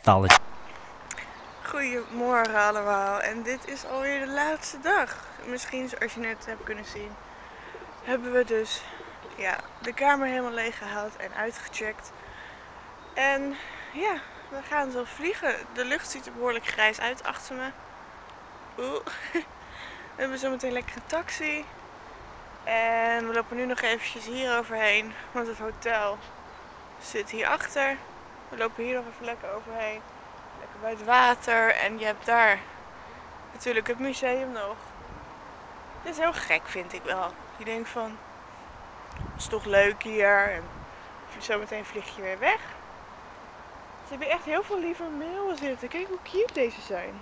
talletje. Goedemorgen allemaal en dit is alweer de laatste dag. Misschien zoals je net hebt kunnen zien, hebben we dus de kamer helemaal leeg gehaald en uitgecheckt. En ja, we gaan zo vliegen. De lucht ziet er behoorlijk grijs uit achter me. Oeh. We hebben zo meteen lekker een taxi. En we lopen nu nog eventjes hier overheen, want het hotel zit hierachter. We lopen hier nog even lekker overheen. Lekker bij het water en je hebt daar natuurlijk het museum nog. Het is heel gek, vind ik wel. Je denkt van, het is toch leuk hier en zometeen vlieg je weer weg. Ze hebben echt heel veel lieve meeuwen zitten. Kijk hoe cute deze zijn.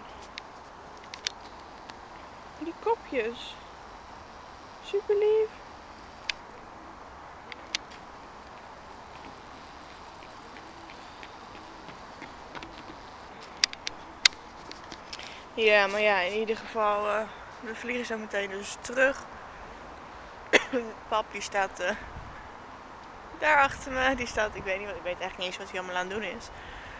Die kopjes. Super lief. Ja, maar ja, in ieder geval, we vliegen zo meteen dus terug. Pap die staat daar achter me. Die staat, ik weet eigenlijk niet eens wat hij allemaal aan het doen is.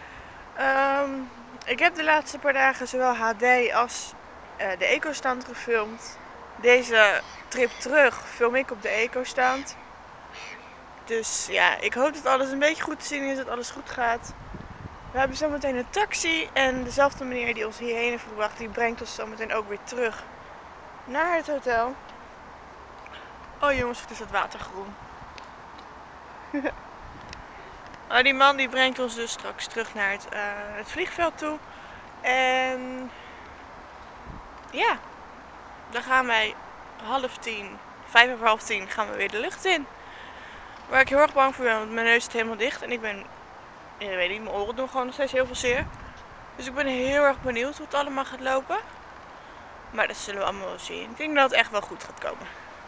Ik heb de laatste paar dagen zowel HD als de eco-stand gefilmd. Deze trip terug film ik op de eco-stand. Dus ja, ik hoop dat alles een beetje goed te zien is, dat alles goed gaat. We hebben zometeen een taxi en dezelfde meneer die ons hierheen heeft gebracht, die brengt ons zometeen ook weer terug naar het hotel. Oh jongens, het is het water groen. Maar die man die brengt ons dus straks terug naar het vliegveld toe. En ja, dan gaan wij 9:30 gaan we weer de lucht in. Waar ik heel erg bang voor ben, want mijn neus zit helemaal dicht en ik ben, ik weet niet, mijn oren doen gewoon nog steeds heel veel zeer. Dus ik ben heel erg benieuwd hoe het allemaal gaat lopen. Maar dat zullen we allemaal wel zien. Ik denk dat het echt wel goed gaat komen.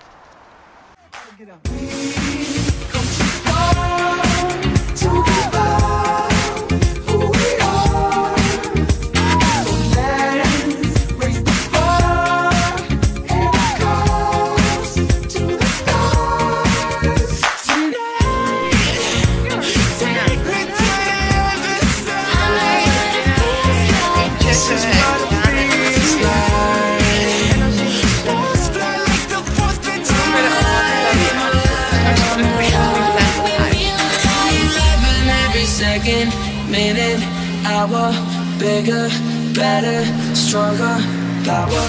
Minute, hour, bigger, better, stronger, power.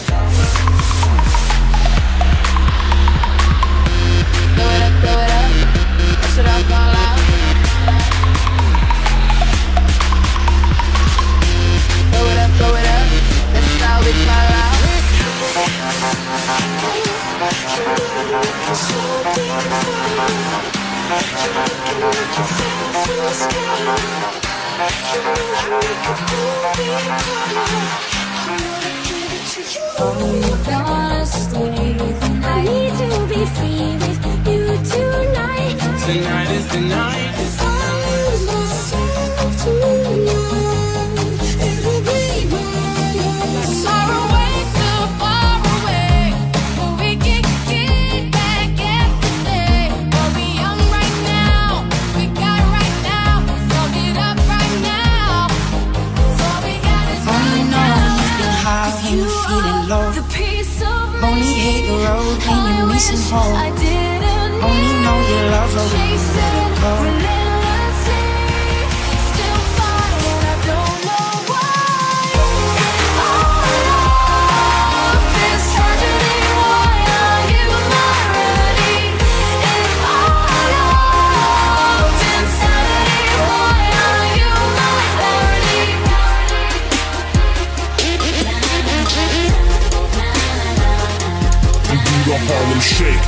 Blow it up, push it up all out. Blow it up, that's how we fall out. Honestly, I need to be free with you tonight. Tonight is the night. If I lose myself tonight, it will be my last. Far away, too far away, but we can get back yesterday. We'll be young right now, we got it right now. So get up right now. So we got is right now. You've been high and you're feeling low. The peace of Only hate the road when you're missing home. I didn't Only know you love her when you chase let her it go. relentlessly. Still fighting, I don't know why. If it's tragedy, why are you my remedy? If I loved insanity, why are you my clarity? The Harlem Shake.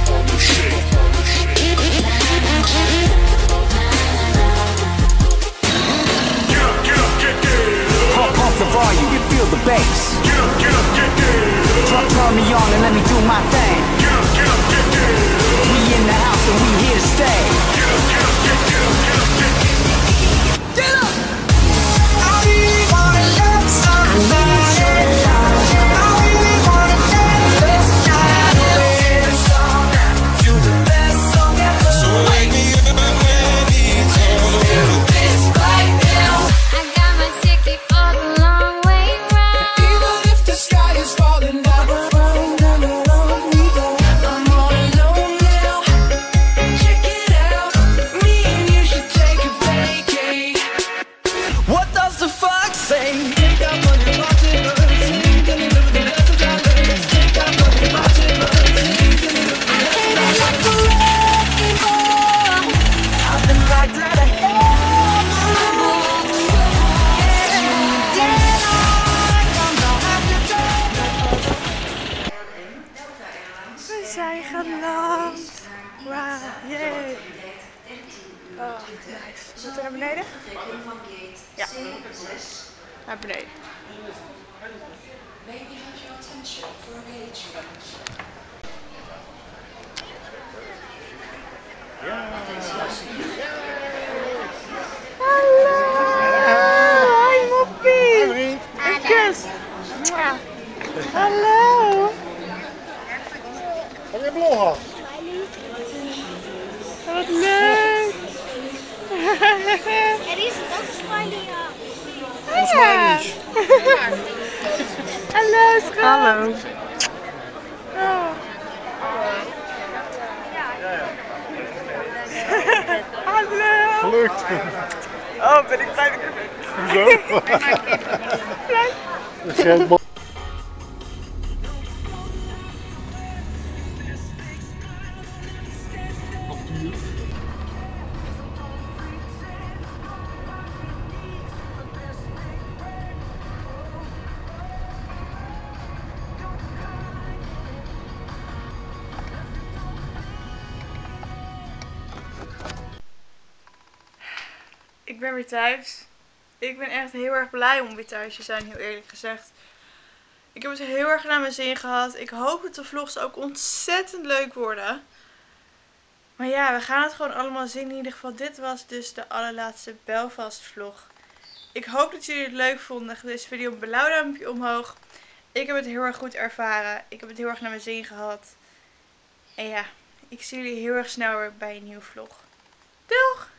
Pump the volume, you feel the bass. Turn me on and let me do my thing. We in the house and we here to stay. Get up! I really wanna love somebody. I really wanna dance this night away. You the best song ever. So wake me up when it's over. It's right now. I got my falling down, round and around we go. I'm all alone now. Check it out. Me and you should take a vacay. What does the fuck say? Take out money, watch it burn. Sing and live with the lessons I learned. Take out money, watch it burn. Sing and live with the lessons I learned. I've been like that. We zijn geland. Wauw, yay. Oh, nice. Moeten we naar beneden? Ja. Naar beneden. Hallo. Hi Moppie. Een kus. Mwah. Hallo. Heb je een blog? Wat leuk. Er is het ook smiley. Ja. Hallo schat. Hallo. Oh. Hallo. Gelukt. Oh, ben ik blij dat ik er ben. Hoezo? Blij. Ik ben weer thuis. Ik ben echt heel erg blij om weer thuis te zijn, heel eerlijk gezegd. Ik heb het heel erg naar mijn zin gehad. Ik hoop dat de vlogs ook ontzettend leuk worden. Maar ja, we gaan het gewoon allemaal zien. In ieder geval, dit was dus de allerlaatste Belfast vlog. Ik hoop dat jullie het leuk vonden. Geef deze video een blauw duimpje omhoog. Ik heb het heel erg goed ervaren. Ik heb het heel erg naar mijn zin gehad. En ja, ik zie jullie heel erg snel weer bij een nieuwe vlog. Doeg!